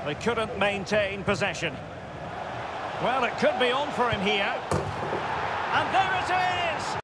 They couldn't maintain possession. Well, it could be on for him here. And there it is!